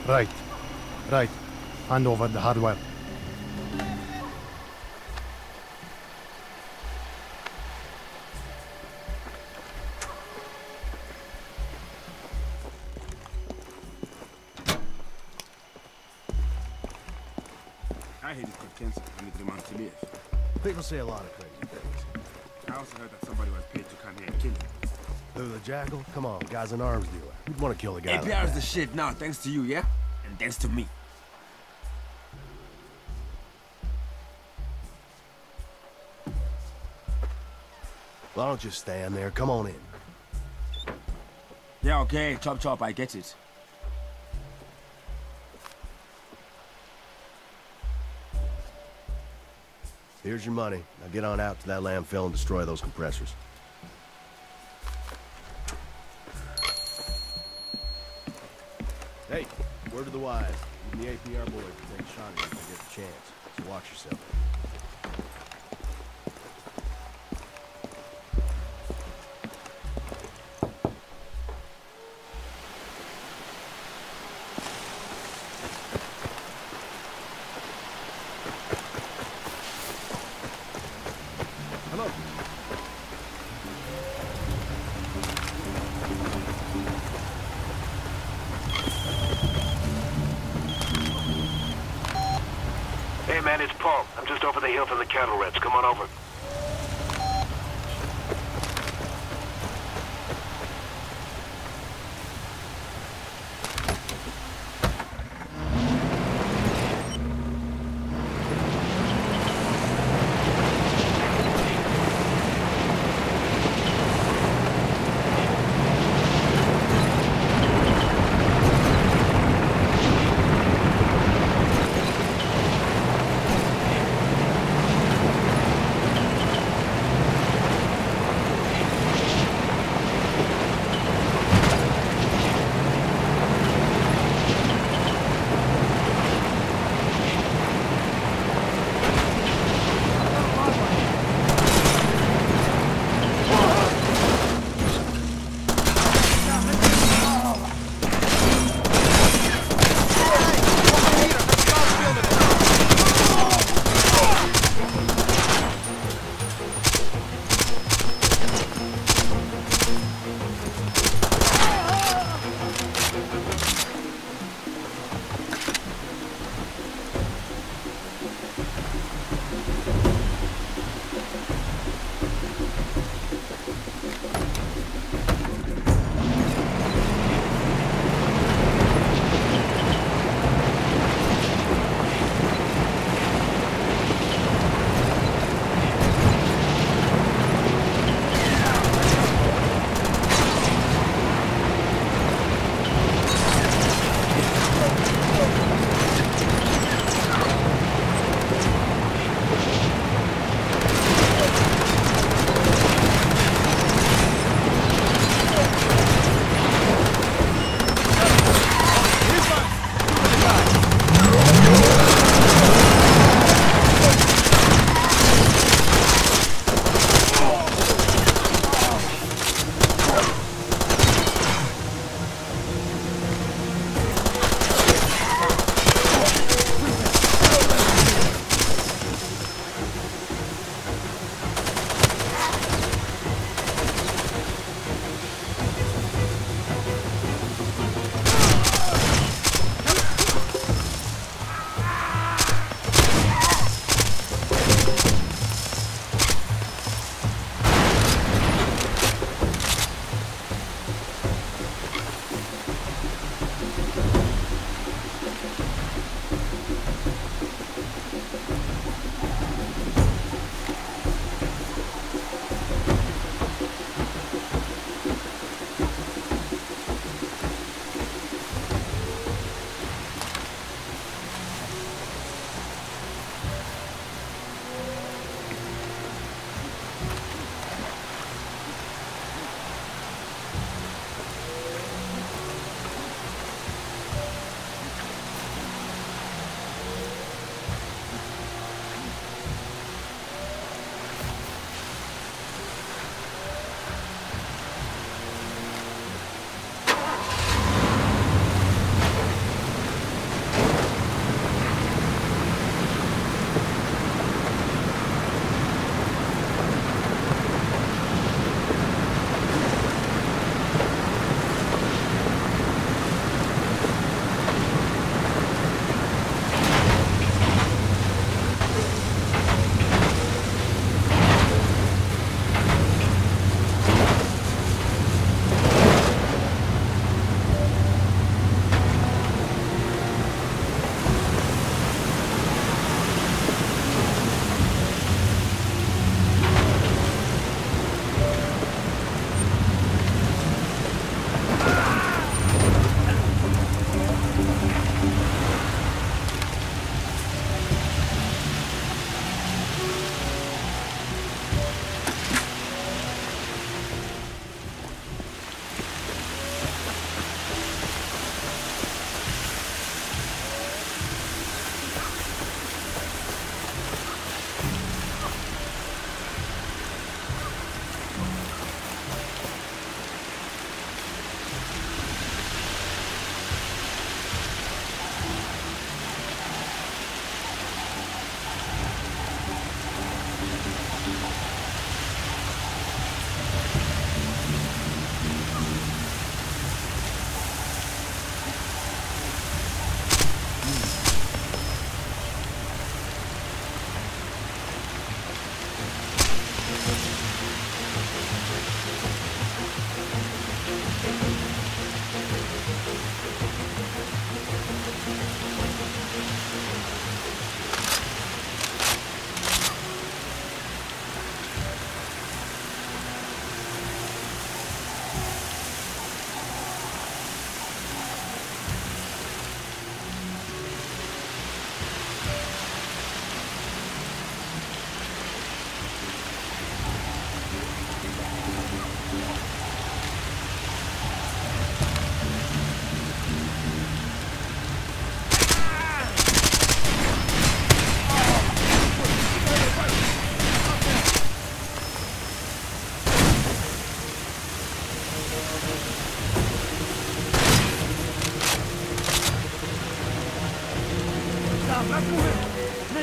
Right. Right. Hand over the hardware. I hate it got cancelled and it demands to leave. People say a lot of crazy things. I also heard that somebody was paid to come here and kill him. Who, the Jackal? Come on, guy's an arms dealer. Who'd want to kill the guy like APR's that? the shit now, thanks to you, yeah? And thanks to me. Well, don't just stand there. Come on in. Yeah, okay, chop chop, I get it. Here's your money. Now get on out to that landfill and destroy those compressors. Hey, word to the wise. Even the APR boys will take a shot at you if they get the chance. So watch yourself. Hello. Hey man, it's Paul. I'm just over the hill from the cattle ranch. Come on over.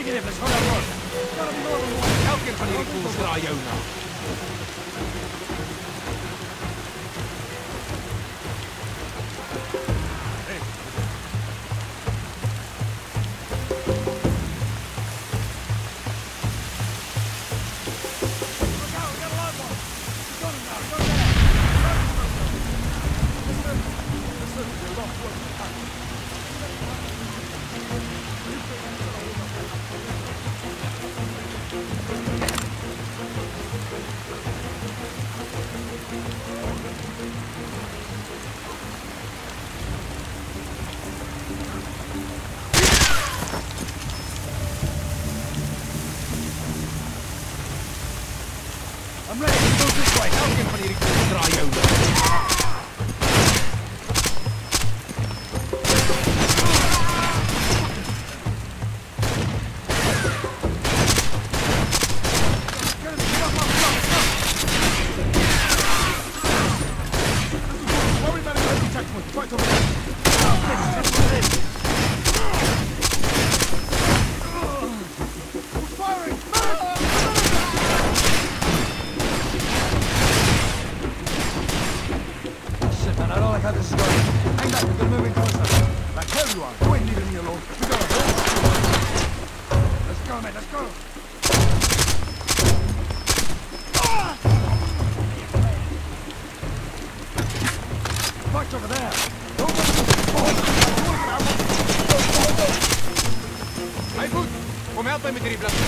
Inimes, hålla bort! Helgen van hierdie koels draai jou na. I'm ready to go this way. Helgen van hierdie koels draai jou na. Kom help mij met die blad.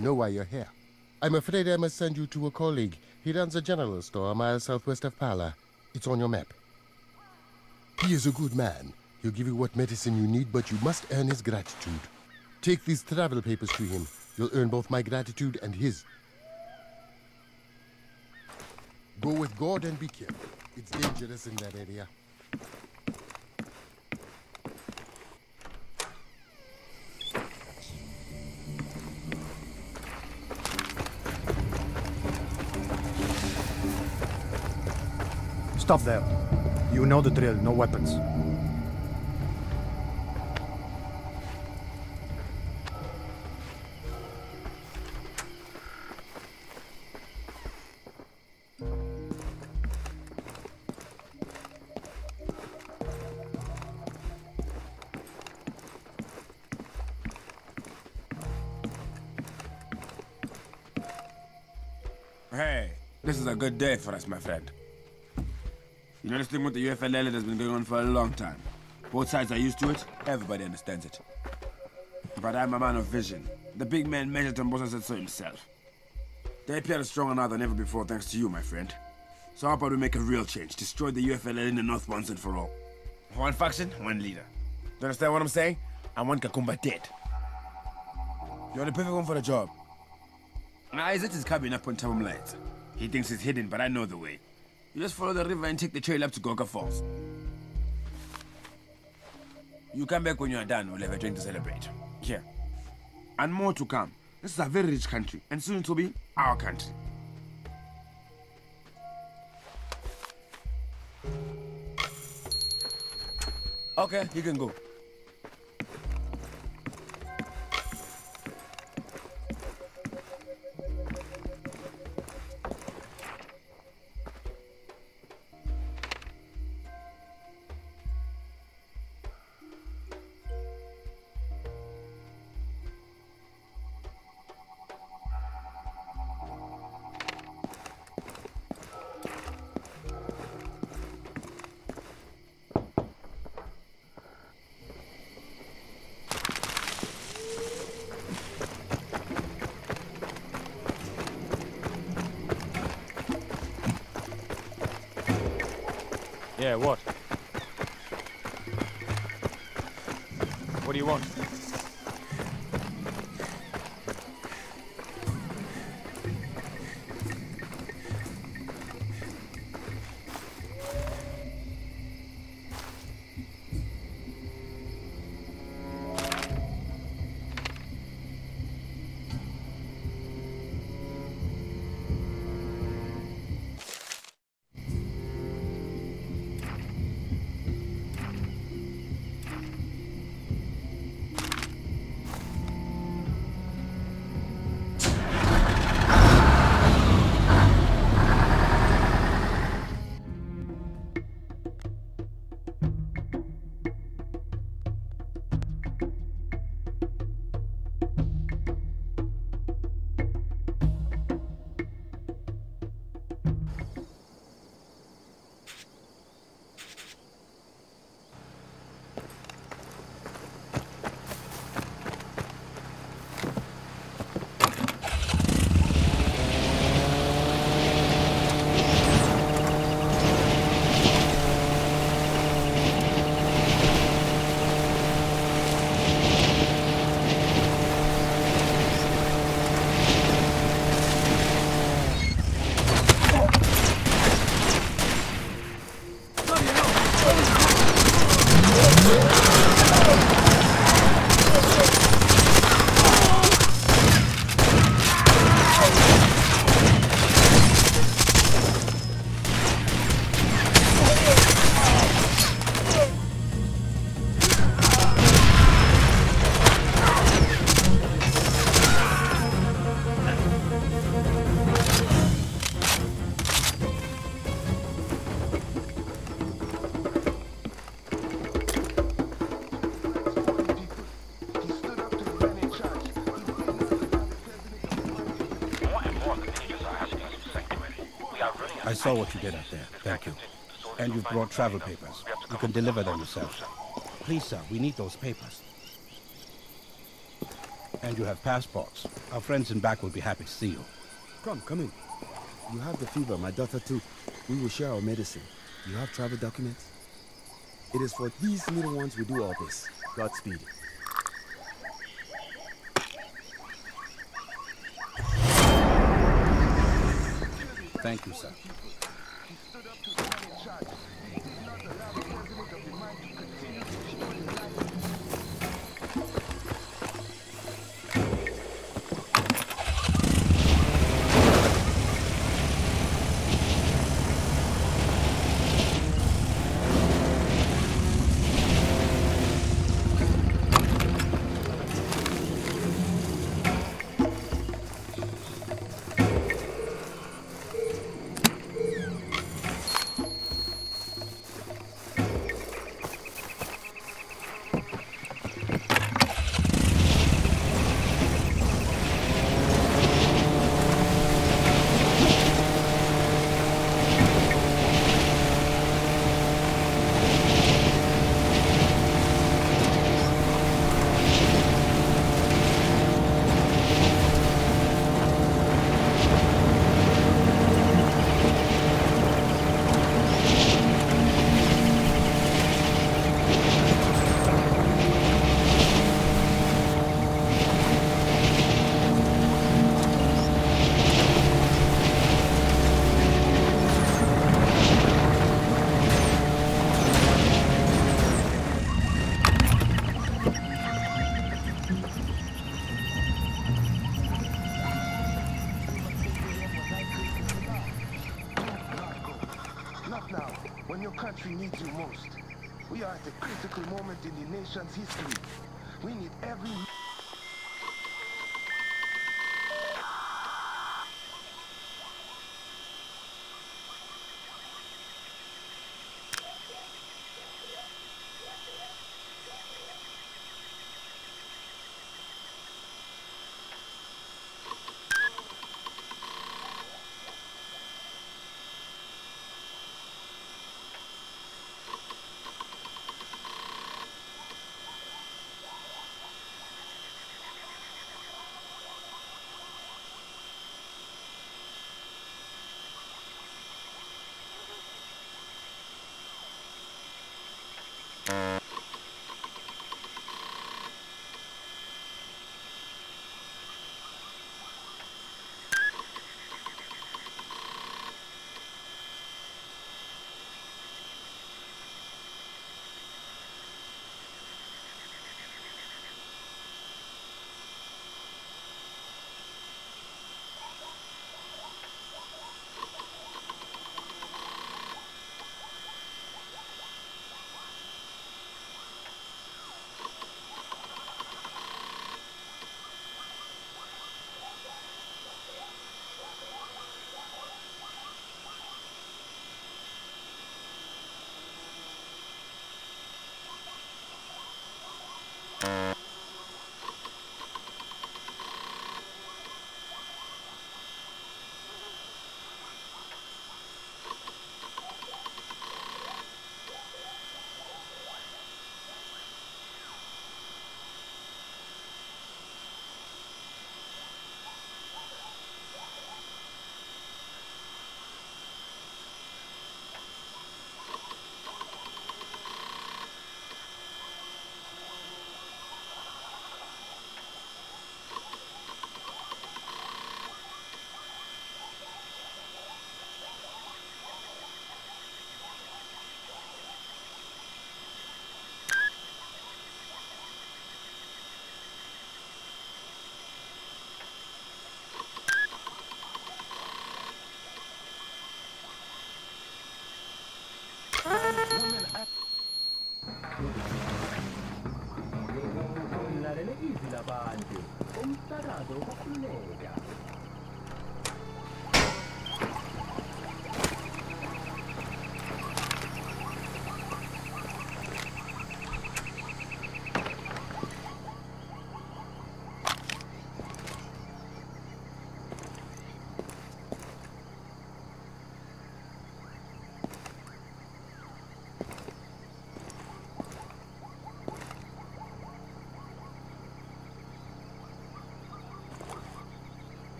know why you're here. I'm afraid I must send you to a colleague. He runs a general store a mile southwest of Pala. It's on your map. He is a good man. He'll give you what medicine you need, but you must earn his gratitude. Take these travel papers to him. You'll earn both my gratitude and his. Go with God and be careful. It's dangerous in that area. Stop there. You know the drill, no weapons. Hey, this is a good day for us, my friend. You know, this thing with the UFLL has been going on for a long time. Both sides are used to it, everybody understands it. But I'm a man of vision. The big man measured and both said so himself. The APR is stronger now than ever before thanks to you, my friend. So how about we make a real change, destroy the UFLL in the North once and for all. One faction, one leader. You understand what I'm saying? I want Kakumba dead. You're the perfect one for the job. Isaac is coming up on Tabum Lights. He thinks it's hidden, but I know the way. You just follow the river and take the trail up to Goga Falls. You come back when you are done, we'll have a drink to celebrate. Here. And more to come. This is a very rich country, and soon it will be our country. Okay, you can go. Yeah, what? What do you want? I saw what you did up there. Thank you. And you've brought travel papers. You can deliver them yourself. Please, sir, we need those papers. And you have passports. Our friends in back will be happy to see you. Come in. You have the fever, my daughter too. We will share our medicine. You have travel documents? It is for these little ones we do all this. Godspeed. Thank you, sir. When your country needs you most. We are at a critical moment in the nation's history. We need every...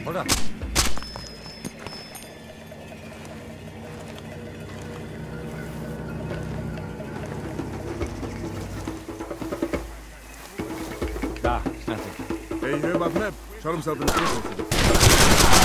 Hold up. Da, nothing. Hey, you hear about Mep? Shot himself in the face.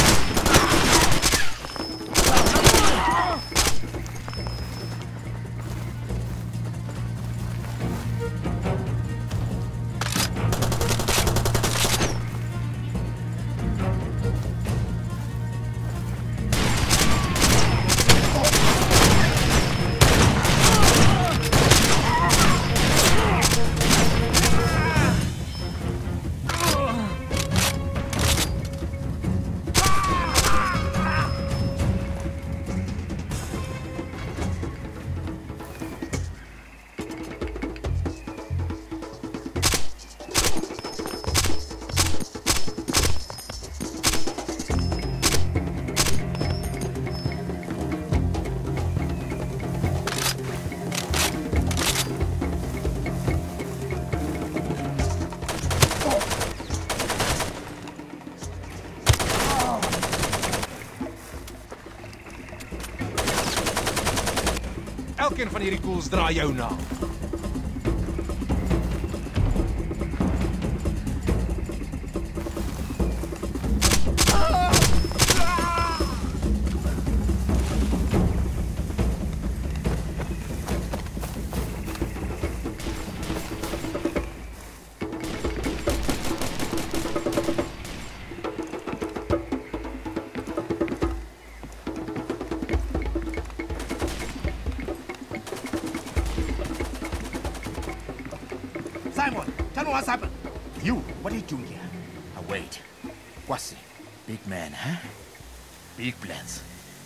Elkeen van hierdie koels draai jou na. Simon, tell me what's happened. You, what are you doing here? Wait. What's big man, huh? Big plans.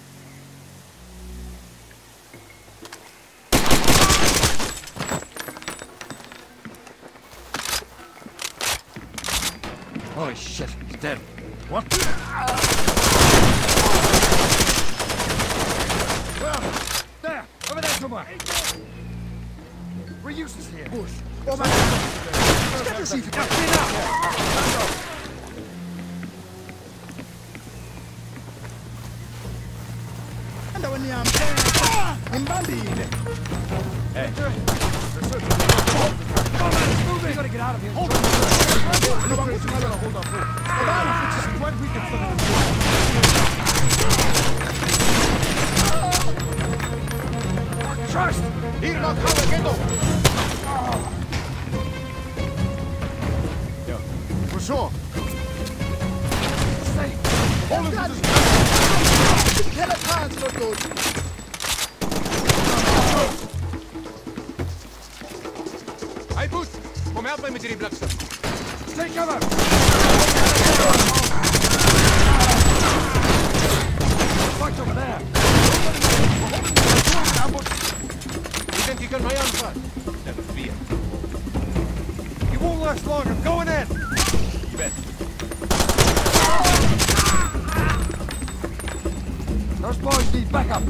Holy shit, he's dead. What? There! Over there somewhere! We're useless here. Bush. Over there! Get your seat again! Hey. We gotta get out of here. Hold on. Hold on. Trust! Here, not cover, get off! Yeah. For sure. Stay. Hold him to this. Kill it, hands, not good. Hey, Boot! Kom help mij met die bliksem. Take cover! Fight over there! You think you can my answer? Never fear. You won't last long, I'm going in! You bet. Those boys need backup!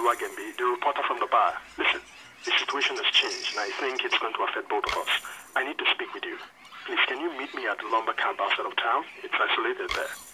Wagenby, the reporter from the bar. Listen, the situation has changed, and I think it's going to affect both of us. I need to speak with you. Please, can you meet me at the lumber camp outside of town? It's isolated there.